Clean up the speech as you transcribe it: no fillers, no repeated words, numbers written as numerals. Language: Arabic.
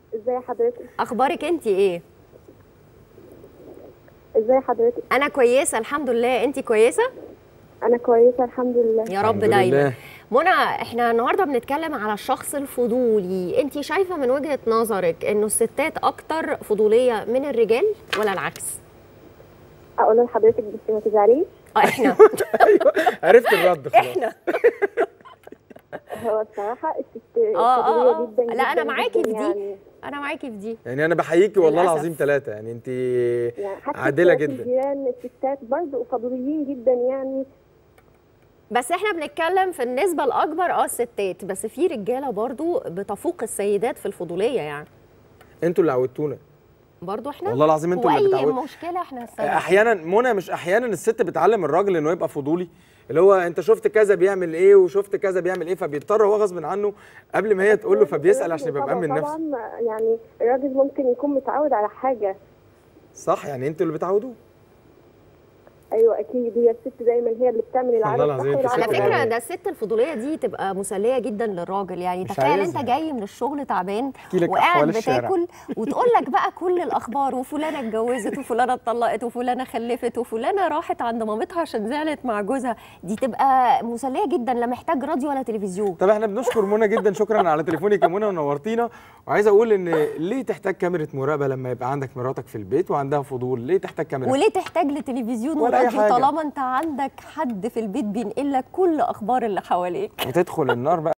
ازي حضرتك؟ اخبارك انت ايه؟ ازي حضرتك؟ انا كويسه الحمد لله، انت كويسه؟ انا كويسه الحمد لله. يا رب الحمد دايما. لله. منى، احنا النهارده بنتكلم على الشخص الفضولي. انت شايفه من وجهه نظرك انه الستات اكتر فضوليه من الرجال ولا العكس؟ اقول لحضرتك بس ما تزعليش. احنا ايوه عرفت الرد خلاص. احنا هو الصراحه الست اه فضوليه جدا لا انا جداً معاكي في جداً دي، يعني. انا معاكي في دي. يعني انا بحييكي والله للأسف. العظيم 3، يعني انت يعني حتى عادله في جدا. الجيران الستات برضه فضوليين جدا يعني. بس احنا بنتكلم في النسبه الاكبر الستات، بس في رجاله برضو بتفوق السيدات في الفضوليه يعني. انتوا اللي عودتونا برضو احنا والله العظيم، انتوا اللي واي بتعودوا. مشكله احنا السبب. احيانا منى، مش احيانا الست بتعلم الراجل انه يبقى فضولي، اللي هو انت شفت كذا بيعمل ايه وشفت كذا بيعمل ايه، فبيضطر هو غصب عنه قبل ما هي تقول له فبيسال عشان يبقى مأمن نفسه. طبعا يعني الراجل ممكن يكون متعود على حاجه. صح، يعني انتوا اللي بتعودوه. ايوه اكيد، هي الست دايما هي اللي بتعمل العاده والله العظيم الصح انت على ست فكره جميل. ده الست الفضوليه دي تبقى مسليه جدا للراجل، يعني مش تخيل انت عايزها. جاي من الشغل تعبان لك وقاعد أحوال الشارع. بتاكل وتقول لك بقى كل الاخبار، وفلانه اتجوزت وفلانه اتطلقت وفلانه خلفت وفلانه راحت عند مامتها عشان زعلت مع جوزها. دي تبقى مسليه جدا، لا محتاج راديو ولا تلفزيون. طب احنا بنشكر منى جدا، شكرا على تليفونك يا منى ونورتينا. وعايز اقول ان ليه تحتاج كاميرا مراقبه لما يبقى عندك مراتك في البيت وعندها فضول؟ ليه تحتاج كاميرا؟ وليه تحتاج لتلفزيون ولا أي وراديو حاجة. طالما انت عندك حد في البيت بينقل لك كل اخبار اللي حواليك؟ وتدخل النار بقى